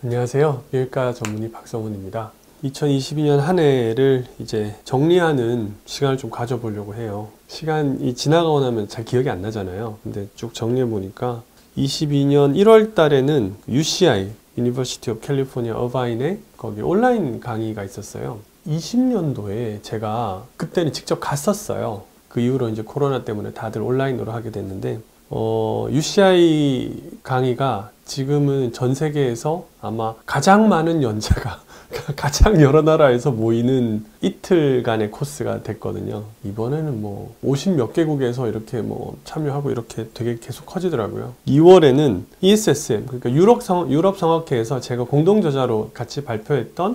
안녕하세요. 비뇨기과 전문의 박성훈입니다. 2022년 한 해를 이제 정리하는 시간을 좀 가져보려고 해요. 시간이 지나가고 나면 잘 기억이 안 나잖아요. 근데 쭉 정리해 보니까 22년 1월 달에는 UCI, University of California Irvine에 거기 온라인 강의가 있었어요. 20년도에 제가 그때는 직접 갔었어요. 그 이후로 이제 코로나 때문에 다들 온라인으로 하게 됐는데 UCI 강의가 지금은 전 세계에서 아마 가장 많은 연자가 가장 여러 나라에서 모이는 이틀간의 코스가 됐거든요. 이번에는 뭐 50 몇 개국에서 이렇게 뭐 참여하고 이렇게 되게 계속 커지더라고요. 2월에는 ESSM, 그러니까 유럽 성악회에서 제가 공동저자로 같이 발표했던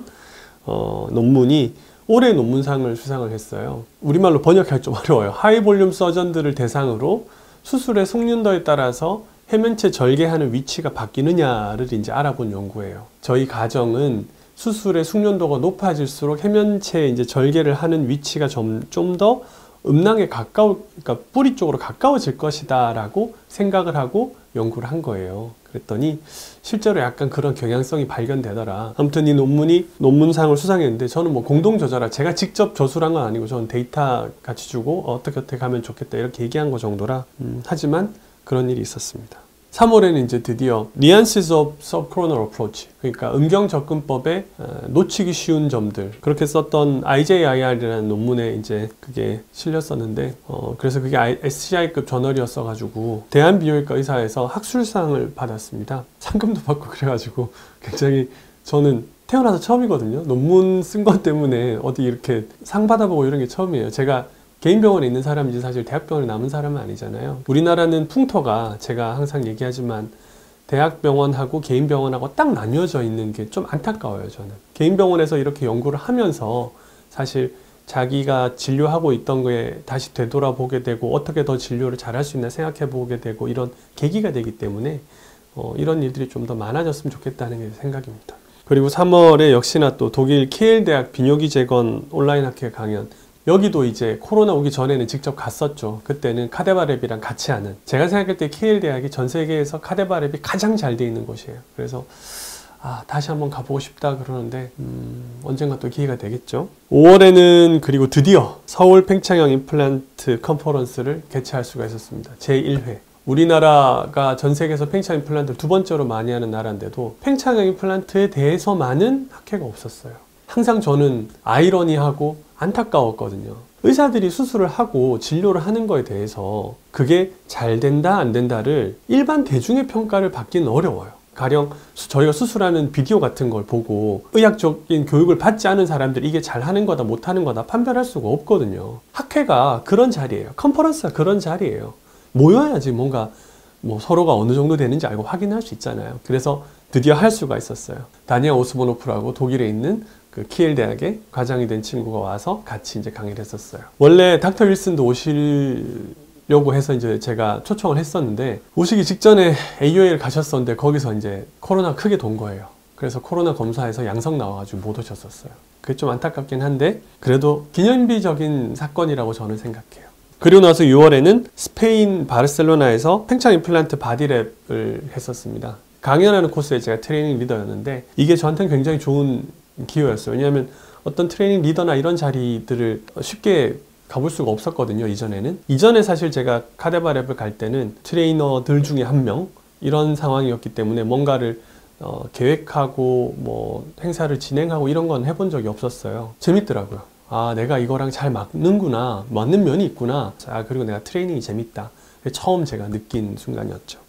논문이 올해 논문상을 수상을 했어요. 우리말로 번역하기 좀 어려워요. 하이볼륨 서전들을 대상으로 수술의 숙련도에 따라서 해면체 절개하는 위치가 바뀌느냐를 이제 알아본 연구예요. 저희 가정은 수술의 숙련도가 높아질수록 해면체 이제 절개를 하는 위치가 좀 더 음낭에 그러니까 뿌리 쪽으로 가까워질 것이다 라고 생각을 하고 연구를 한 거예요. 그랬더니 실제로 약간 그런 경향성이 발견되더라. 아무튼 이 논문이 논문상을 수상했는데 저는 뭐 공동저자라 제가 직접 저술한 건 아니고 저는 데이터 같이 주고 어떻게 가면 좋겠다 이렇게 얘기한 거 정도라 하지만 그런 일이 있었습니다. 3월에는 이제 드디어 Nuances of Subcoronal Approach, 그러니까 음경 접근법에 놓치기 쉬운 점들, 그렇게 썼던 IJIR이라는 논문에 이제 그게 실렸었는데 그래서 그게 SCI급 저널이었어 가지고 대한비뇨기과 의사에서 학술상을 받았습니다. 상금도 받고 그래가지고 굉장히 저는 태어나서 처음이거든요. 논문 쓴 것 때문에 어디 이렇게 상 받아보고 이런 게 처음이에요. 제가 개인 병원에 있는 사람이지 사실 대학병원에 남은 사람은 아니잖아요. 우리나라는 풍토가 제가 항상 얘기하지만 대학병원하고 개인병원하고 딱 나뉘어져 있는 게 좀 안타까워요. 저는 개인병원에서 이렇게 연구를 하면서 사실 자기가 진료하고 있던 거에 다시 되돌아보게 되고 어떻게 더 진료를 잘할 수 있나 생각해 보게 되고 이런 계기가 되기 때문에 이런 일들이 좀 더 많아졌으면 좋겠다는 게 생각입니다. 그리고 3월에 역시나 또 독일 키엘 대학 비뇨기 재건 온라인 학회 강연, 여기도 이제 코로나 오기 전에는 직접 갔었죠. 그때는 카데바랩이랑 같이 하는, 제가 생각할 때 KL 대학이 전 세계에서 카데바랩이 가장 잘 돼 있는 곳이에요. 그래서 다시 한번 가보고 싶다 그러는데 언젠가 또 기회가 되겠죠. 5월에는 그리고 드디어 서울 팽창형 임플란트 컨퍼런스를 개최할 수가 있었습니다. 제1회. 우리나라가 전 세계에서 팽창 임플란트를 두 번째로 많이 하는 나라인데도 팽창형 임플란트에 대해서만은 학회가 없었어요. 항상 저는 아이러니하고 안타까웠거든요. 의사들이 수술을 하고 진료를 하는 거에 대해서 그게 잘 된다 안 된다를 일반 대중의 평가를 받기는 어려워요. 가령 저희가 수술하는 비디오 같은 걸 보고 의학적인 교육을 받지 않은 사람들이 이게 잘하는 거다 못하는 거다 판별할 수가 없거든요. 학회가 그런 자리예요. 컨퍼런스가 그런 자리예요. 모여야지 뭔가 뭐 서로가 어느 정도 되는지 알고 확인할 수 있잖아요. 그래서 드디어 할 수가 있었어요. 다니엘 오스보노프라고 독일에 있는 그 키엘 대학의 과장이 된 친구가 와서 같이 이제 강의를 했었어요. 원래 닥터 윌슨도 오시려고 해서 이제 제가 초청을 했었는데 오시기 직전에 AUA를 가셨었는데 거기서 이제 코로나 크게 돈 거예요. 그래서 코로나 검사에서 양성 나와가지고 못 오셨었어요. 그게 좀 안타깝긴 한데 그래도 기념비적인 사건이라고 저는 생각해요. 그리고 나서 6월에는 스페인 바르셀로나에서 팽창 임플란트 바디랩을 했었습니다. 강연하는 코스에 제가 트레이닝 리더였는데 이게 저한테는 굉장히 좋은 기회였어요. 왜냐하면 어떤 트레이닝 리더나 이런 자리들을 쉽게 가볼 수가 없었거든요. 이전에 사실 제가 카데바랩을 갈 때는 트레이너들 중에 한 명 이런 상황이었기 때문에 뭔가를 계획하고 뭐 행사를 진행하고 이런 건 해본 적이 없었어요. 재밌더라고요. 내가 이거랑 잘 맞는구나, 맞는 면이 있구나. 그리고 내가 트레이닝이 재밌다. 처음 제가 느낀 순간이었죠.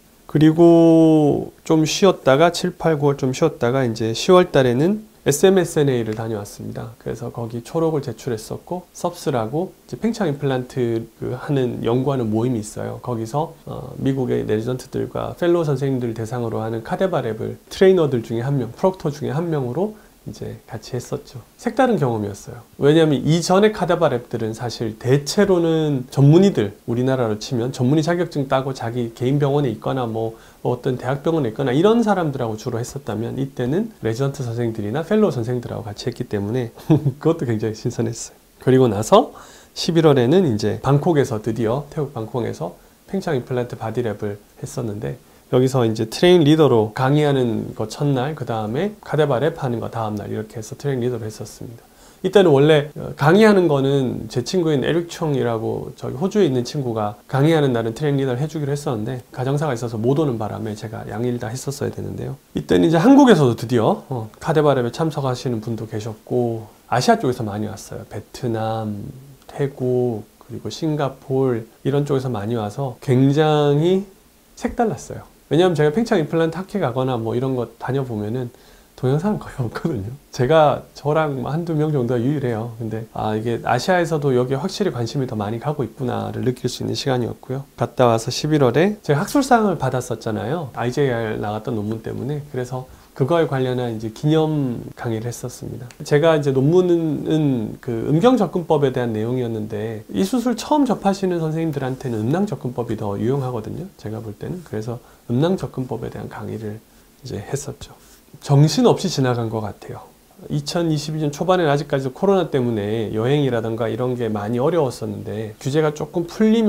그리고 좀 쉬었다가 7, 8, 9월 좀 쉬었다가 이제 10월 달에는 SMSNA를 다녀왔습니다. 그래서 거기 초록을 제출했었고 섭스라고 이제 팽창 임플란트 하는 연구하는 모임이 있어요. 거기서 미국의 레지던트들과 펠로우 선생님들 대상으로 하는 카데바랩을 트레이너들 중에 한 명, 프록터 중에 한 명으로 이제 같이 했었죠. 색다른 경험이었어요. 왜냐하면 이전의 카데바랩들은 사실 대체로는 전문의들, 우리나라로 치면 전문의 자격증 따고 자기 개인 병원에 있거나 뭐 어떤 대학병원에 있거나 이런 사람들하고 주로 했었다면 이때는 레지던트 선생님들이나 펠로우 선생님들하고 같이 했기 때문에 그것도 굉장히 신선했어요. 그리고 나서 11월에는 이제 방콕에서 드디어 태국 방콕에서 팽창 임플란트 바디랩을 했었는데 여기서 이제 트레이닝 리더로 강의하는 거 첫날, 그 다음에 카데바 랩 하는 거 다음날 이렇게 해서 트레이닝 리더로 했었습니다. 이때는 원래 강의하는 거는 제 친구인 에릭 총이라고 저기 호주에 있는 친구가 강의하는 날은 트레이닝 리더를 해주기로 했었는데 가정사가 있어서 못 오는 바람에 제가 양일 다 했었어야 되는데요. 이때는 이제 한국에서도 드디어 카데바 랩에 참석하시는 분도 계셨고 아시아 쪽에서 많이 왔어요. 베트남, 태국, 그리고 싱가포르 이런 쪽에서 많이 와서 굉장히 색달랐어요. 왜냐하면 제가 팽창 임플란트 학회 가거나 뭐 이런 거 다녀보면은 동영상은 거의 없거든요. 제가 저랑 한두 명 정도가 유일해요. 근데 이게 아시아에서도 여기에 확실히 관심이 더 많이 가고 있구나를 느낄 수 있는 시간이었고요. 갔다 와서 11월에 제가 학술상을 받았었잖아요. IJR 나갔던 논문 때문에. 그래서 그거에 관련한 이제 기념 강의를 했었습니다. 제가 이제 논문은 그 음경 접근법에 대한 내용이었는데 이 수술 처음 접하시는 선생님들한테는 음낭 접근법이 더 유용하거든요. 제가 볼 때는. 그래서 음낭 접근법에 대한 강의를 이제 했었죠. 정신없이 지나간 것 같아요. 2022년 초반에는 아직까지도 코로나 때문에 여행이라던가 이런 게 많이 어려웠었는데 규제가 조금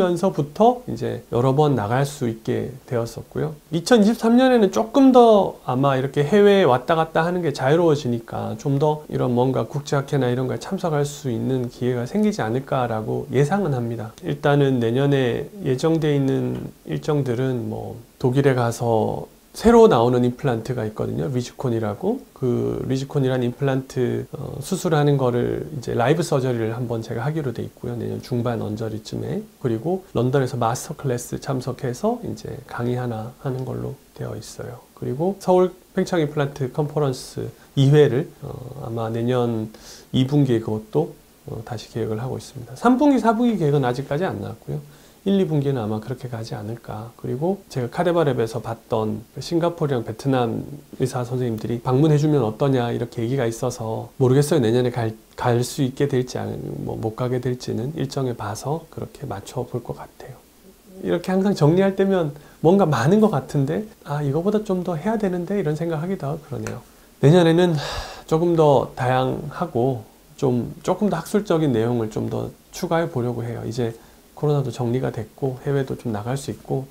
풀리면서부터 이제 여러 번 나갈 수 있게 되었었고요. 2023년에는 조금 더 아마 이렇게 해외에 왔다 갔다 하는 게 자유로워지니까 좀 더 이런 뭔가 국제학회나 이런 거에 참석할 수 있는 기회가 생기지 않을까라고 예상은 합니다. 일단은 내년에 예정되어 있는 일정들은 뭐 독일에 가서 새로 나오는 임플란트가 있거든요. 리지콘이라고. 그 리지콘이라는 임플란트 수술하는 거를 이제 라이브 서저리를 한번 제가 하기로 돼 있고요. 내년 중반 언저리쯤에. 그리고 런던에서 마스터 클래스 참석해서 이제 강의 하나 하는 걸로 되어 있어요. 그리고 서울 팽창 임플란트 컨퍼런스 2회를 아마 내년 2분기에 그것도 다시 계획을 하고 있습니다. 3분기, 4분기 계획은 아직까지 안 나왔고요. 1, 2분기는 아마 그렇게 가지 않을까. 그리고 제가 카데바 랩에서 봤던 싱가포르랑 베트남 의사 선생님들이 방문해주면 어떠냐 이렇게 얘기가 있어서 모르겠어요. 내년에 갈 수 있게 될지 뭐 못 가게 될지는 일정에 봐서 그렇게 맞춰 볼 것 같아요. 이렇게 항상 정리할 때면 뭔가 많은 것 같은데 이거보다 좀 더 해야 되는데 이런 생각하기도 하고 그러네요. 내년에는 조금 더 다양하고 조금 더 학술적인 내용을 좀 더 추가해 보려고 해요. 이제 코로나도 정리가 됐고 해외도 좀 나갈 수 있고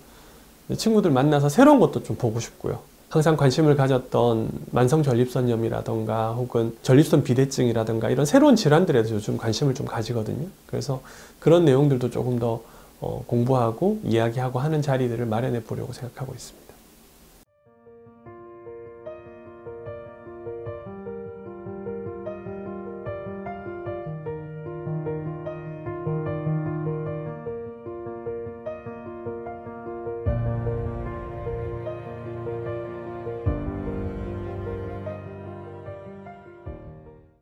친구들 만나서 새로운 것도 좀 보고 싶고요. 항상 관심을 가졌던 만성전립선염이라던가 혹은 전립선 비대증이라던가 이런 새로운 질환들에 대해서 요즘 관심을 좀 가지거든요. 그래서 그런 내용들도 조금 더 공부하고 이야기하고 하는 자리들을 마련해 보려고 생각하고 있습니다.